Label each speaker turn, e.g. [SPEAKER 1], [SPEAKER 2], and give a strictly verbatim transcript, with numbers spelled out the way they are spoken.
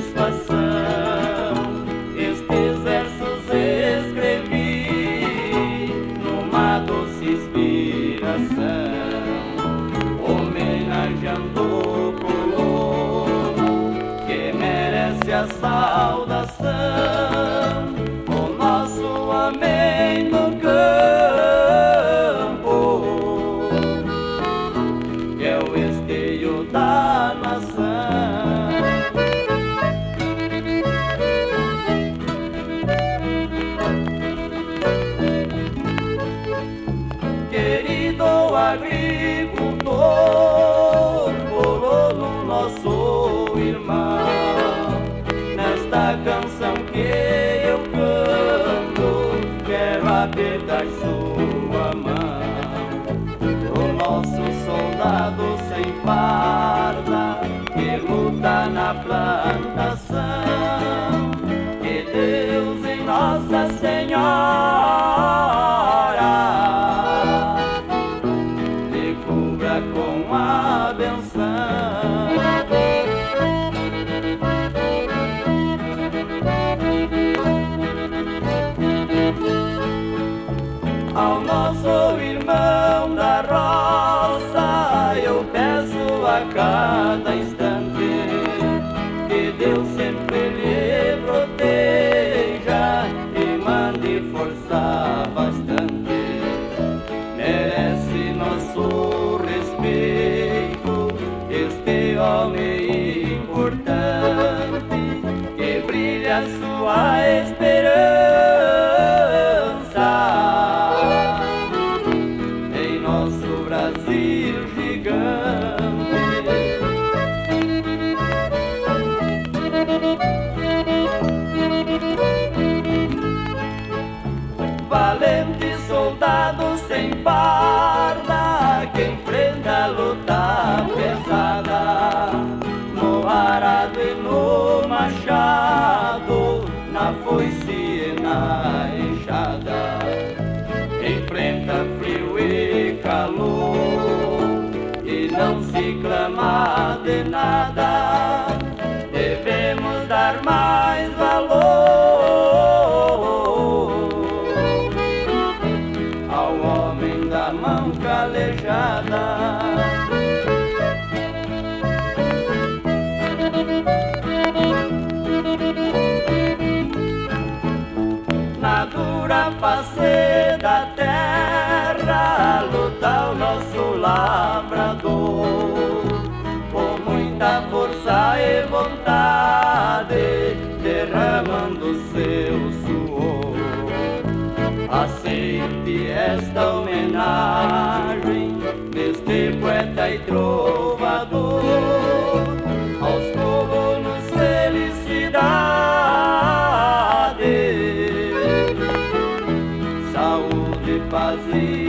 [SPEAKER 1] satisfação. Estes versos escrevi numa doce inspiração, homenageando o colono que merece a saudação. O nosso amém do campo, que é o esteio da nação. Querido agricultor, colono, nosso irmão, nesta canção que eu canto, quero apertar sua mão. O nosso soldado sem farda que luta na plantação, que Deus em Nossa Senhora te cubra com a benção. Ao nosso irmão da roça eu peço a cada instante que Deus sempre lhe proteja e mande força bastante. Merece nosso respeito este homem importante, que brilha sua esperança em nosso Brasil gigante. Valente soldado sem farda que enfrenta a luta pesada, no arado e no machado, na foice e na enxada. Enfrenta frio e calor e não se clama de nada. Devemos dar mais valor ao homem da mão calejada. Na dura face da terra luta o nosso lavrador, com muita força e vontade, derramando seu suor. Aceite esta homenagem deste poeta e trovador, aos colonos felicidade, saúde, paz e